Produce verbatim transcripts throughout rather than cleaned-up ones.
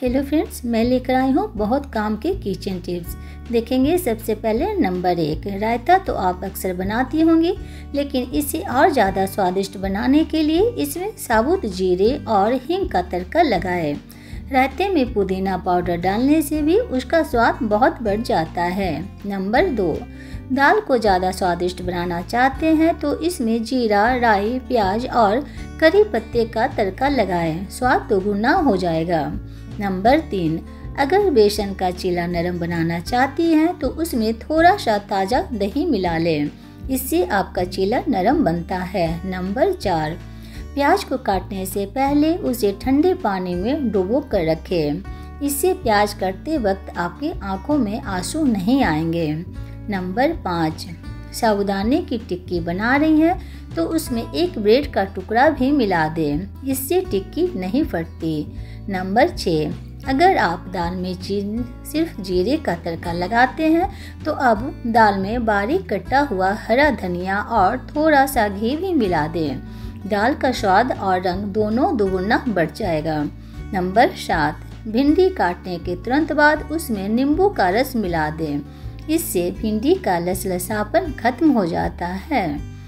Hello friends, मैं लेकर आई हूँ बहुत काम के किचन टिप्स। देखेंगे सबसे पहले नंबर एक। रायता तो आप अक्सर बनाती होंगी, लेकिन इसे और ज़्यादा स्वादिष्ट बनाने के लिए इसमें साबुत जीरे और हींग का तड़का लगाएं। रायते में पुदीना पाउडर डालने से भी उसका स्वाद बहुत बढ़ जाता है। नंबर दो, दाल को ज़्यादा स्वादिष्ट बनाना चाहते हैं तो इसमें जीरा, राई, प्याज और करी पत्ते का तड़का लगाएं, स्वाद दोगुना हो जाएगा। नंबर तीन, अगर बेसन का चीला नरम बनाना चाहती हैं तो उसमें थोड़ा सा ताज़ा दही मिला लें, इससे आपका चीला नरम बनता है। नंबर चार, प्याज को काटने से पहले उसे ठंडे पानी में डुबो कर रखें, इससे प्याज काटते वक्त आपकी आंखों में आंसू नहीं आएंगे। नंबर पाँच, साबूदाने की टिक्की बना रही हैं तो उसमें एक ब्रेड का टुकड़ा भी मिला दें, इससे टिक्की नहीं फटती। नंबर छः, अगर आप दाल में सिर्फ जीरे का तड़का लगाते हैं तो अब दाल में बारीक कटा हुआ हरा धनिया और थोड़ा सा घी भी मिला दें, दाल का स्वाद और रंग दोनों दोगुना बढ़ जाएगा। नंबर सात, भिंडी काटने के तुरंत बाद उसमें नींबू का रस मिला दें, इससे भिंडी का लसलसापन खत्म हो जाता है।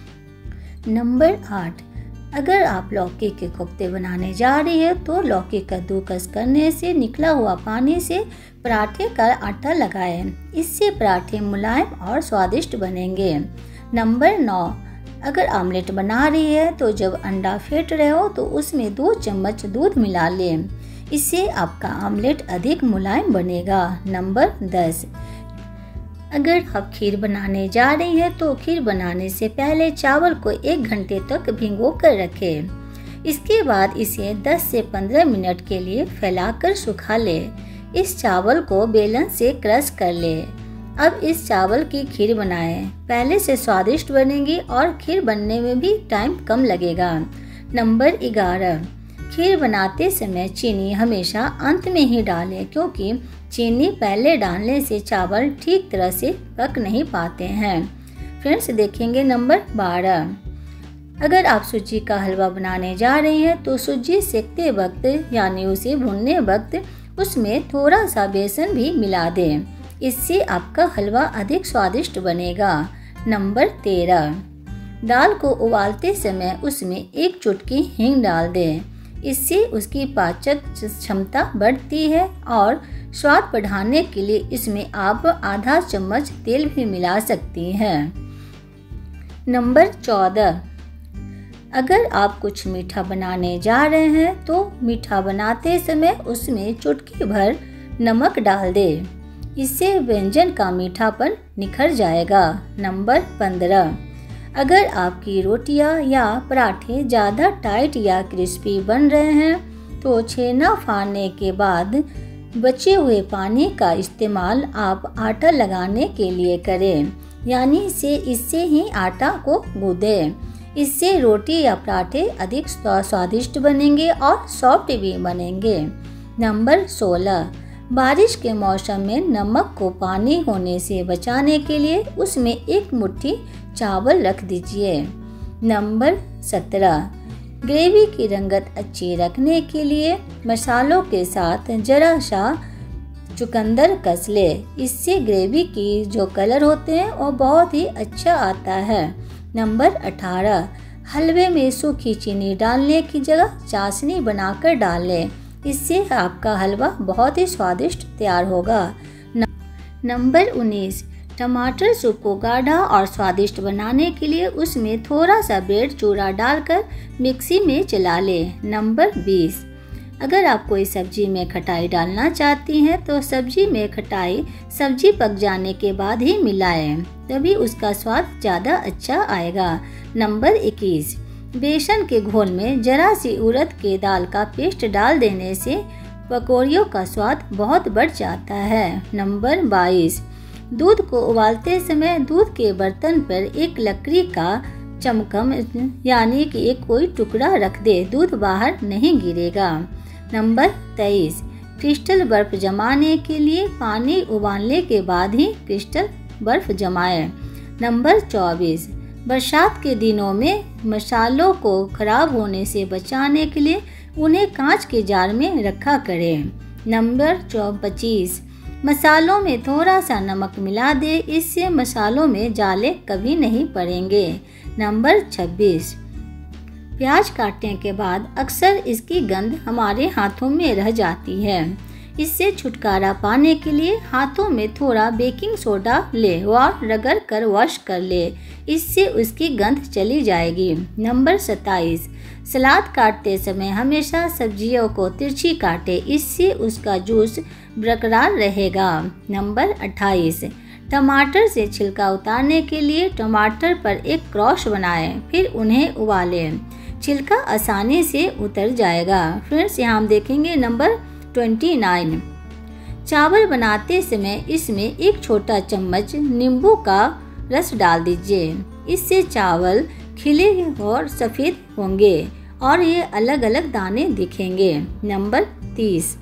नंबर आठ, अगर आप लौकी के कोफ्ते बनाने जा रही है तो लौकी कद्दूकस करने से निकला हुआ पानी से पराठे का आटा लगाएं, इससे पराठे मुलायम और स्वादिष्ट बनेंगे। नंबर नौ, अगर आमलेट बना रही है तो जब अंडा फेंट रहे हो तो उसमें दो चम्मच दूध मिला लें, इससे आपका आमलेट अधिक मुलायम बनेगा। नंबर दस, अगर आप खीर बनाने जा रही हैं तो खीर बनाने से पहले चावल को एक घंटे तक भिगो कर रखें, इसके बाद इसे दस से पंद्रह मिनट के लिए फैलाकर सुखा लें। इस चावल को बेलन से क्रश कर लें। अब इस चावल की खीर बनाएं, पहले से स्वादिष्ट बनेगी और खीर बनने में भी टाइम कम लगेगा। नंबर ग्यारह, खीर बनाते समय चीनी हमेशा अंत में ही डालें, क्योंकि चीनी पहले डालने से चावल ठीक तरह से पक नहीं पाते हैं। फ्रेंड्स, देखेंगे नंबर बारह, अगर आप सूजी का हलवा बनाने जा रही हैं तो सूजी सेकते वक्त यानी उसे भूनने वक्त उसमें थोड़ा सा बेसन भी मिला दें, इससे आपका हलवा अधिक स्वादिष्ट बनेगा। नंबर तेरह, दाल को उबालते समय उसमें एक चुटकी हींग डाल दें, इससे उसकी पाचक क्षमता बढ़ती है और स्वाद बढ़ाने के लिए इसमें आप आधा चम्मच तेल भी मिला सकती हैं। नंबर चौदह, अगर आप कुछ मीठा बनाने जा रहे हैं तो मीठा बनाते समय उसमें चुटकी भर नमक डाल दें, इससे व्यंजन का मीठापन निखर जाएगा। नंबर पंद्रह, अगर आपकी रोटियां या पराठे ज़्यादा टाइट या क्रिस्पी बन रहे हैं तो छेना फाड़ने के बाद बचे हुए पानी का इस्तेमाल आप आटा लगाने के लिए करें, यानी से इससे ही आटा को गूंदें, इससे रोटी या पराठे अधिक स्वादिष्ट बनेंगे और सॉफ्ट भी बनेंगे। नंबर सोलह, बारिश के मौसम में नमक को पानी होने से बचाने के लिए उसमें एक मुट्ठी चावल रख दीजिए। नंबर सत्रह, ग्रेवी की रंगत अच्छी रखने के लिए मसालों के साथ जरा सा चुकंदर कस ले, इससे ग्रेवी की जो कलर होते हैं वो बहुत ही अच्छा आता है। नंबर अठारह, हलवे में सूखी चीनी डालने की जगह चाशनी बनाकर डाल लें, इससे आपका हलवा बहुत ही स्वादिष्ट तैयार होगा। नंबर उन्नीस, टमाटर सूप को गाढ़ा और स्वादिष्ट बनाने के लिए उसमें थोड़ा सा ब्रेड चूरा डालकर मिक्सी में चला लें। नंबर बीस, अगर आप कोई सब्जी में खटाई डालना चाहती हैं तो सब्जी में खटाई सब्जी पक जाने के बाद ही मिलाएं, तभी उसका स्वाद ज़्यादा अच्छा आएगा। नंबर इक्कीस, बेसन के घोल में जरा सी उड़द के दाल का पेस्ट डाल देने से पकौड़ियों का स्वाद बहुत बढ़ जाता है। नंबर बाईस, दूध को उबालते समय दूध के बर्तन पर एक लकड़ी का चमकम यानी कि एक कोई टुकड़ा रख दे, दूध बाहर नहीं गिरेगा। नंबर तेईस, क्रिस्टल बर्फ जमाने के लिए पानी उबालने के बाद ही क्रिस्टल बर्फ जमाएं। नंबर चौबीस, बरसात के दिनों में मसालों को खराब होने से बचाने के लिए उन्हें कांच के जार में रखा करें, नंबर पच्चीस, मसालों में थोड़ा सा नमक मिला दे, इससे मसालों में जाले कभी नहीं पड़ेंगे। नंबर छब्बीस, प्याज काटने के बाद अक्सर इसकी गंध हमारे हाथों में रह जाती है। इससे छुटकारा पाने के लिए हाथों में थोड़ा बेकिंग सोडा ले और रगड़ कर वॉश कर ले, इससे उसकी गंध चली जाएगी। नंबर सत्ताईस, सलाद काटते समय हमेशा सब्जियों को तिरछी काटे, इससे उसका जूस बरकरार रहेगा। नंबर अट्ठाईस, टमाटर से छिलका उतारने के लिए टमाटर पर एक क्रॉस बनाएं, फिर उन्हें उबालें, छिलका आसानी से उतर जाएगा। फ्रेंड्स, यहाँ हम देखेंगे नंबर उनतीस, चावल बनाते समय इसमें एक छोटा चम्मच नींबू का रस डाल दीजिए, इससे चावल खिले और सफ़ेद होंगे और ये अलग अलग दाने दिखेंगे। नंबर तीस,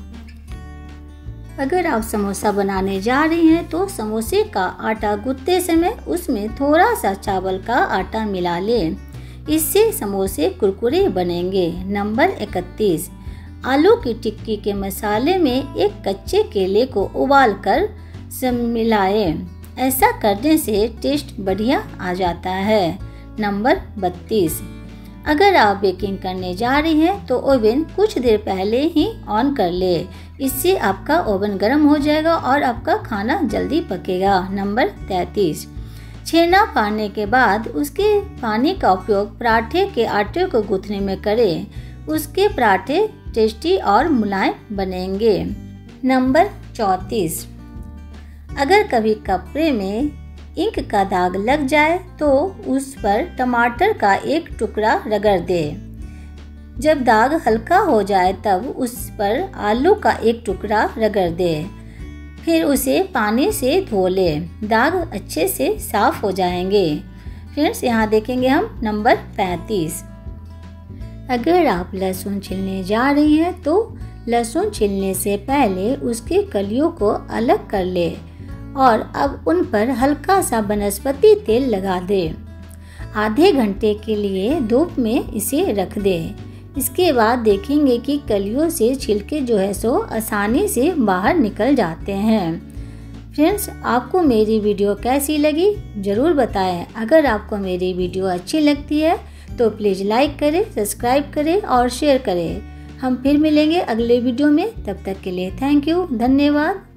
अगर आप समोसा बनाने जा रही हैं तो समोसे का आटा गूंथते समय उसमें थोड़ा सा चावल का आटा मिला लें, इससे समोसे कुरकुरे बनेंगे। नंबर इकतीस, आलू की टिक्की के मसाले में एक कच्चे केले को उबालकर मिलाएं, ऐसा करने से टेस्ट बढ़िया आ जाता है। नंबर बत्तीस, अगर आप बेकिंग करने जा रही हैं तो ओवन कुछ देर पहले ही ऑन कर ले, इससे आपका ओवन गर्म हो जाएगा और आपका खाना जल्दी पकेगा। नंबर तैंतीस, छेना फाड़ने के बाद उसके पानी का उपयोग पराठे के आटे को गूंथने में करें, उसके पराठे टेस्टी और मुलायम बनेंगे। नंबर चौंतीस, अगर कभी कपड़े में इंक का दाग लग जाए तो उस पर टमाटर का एक टुकड़ा रगड़ दे, जब दाग हल्का हो जाए तब उस पर आलू का एक टुकड़ा रगड़ दे, फिर उसे पानी से धो ले, दाग अच्छे से साफ हो जाएंगे। फ्रेंड्स, यहाँ देखेंगे हम नंबर पैंतीस, अगर आप लहसुन छीलने जा रही हैं तो लहसुन छीलने से पहले उसके कलियों को अलग कर ले और अब उन पर हल्का सा वनस्पति तेल लगा दे। आधे घंटे के लिए धूप में इसे रख दे। इसके बाद देखेंगे कि कलियों से छिलके जो है सो आसानी से बाहर निकल जाते हैं। फ्रेंड्स, आपको मेरी वीडियो कैसी लगी ज़रूर बताएं। अगर आपको मेरी वीडियो अच्छी लगती है तो प्लीज़ लाइक करें, सब्सक्राइब करें और शेयर करें। हम फिर मिलेंगे अगले वीडियो में, तब तक के लिए थैंक यू, धन्यवाद।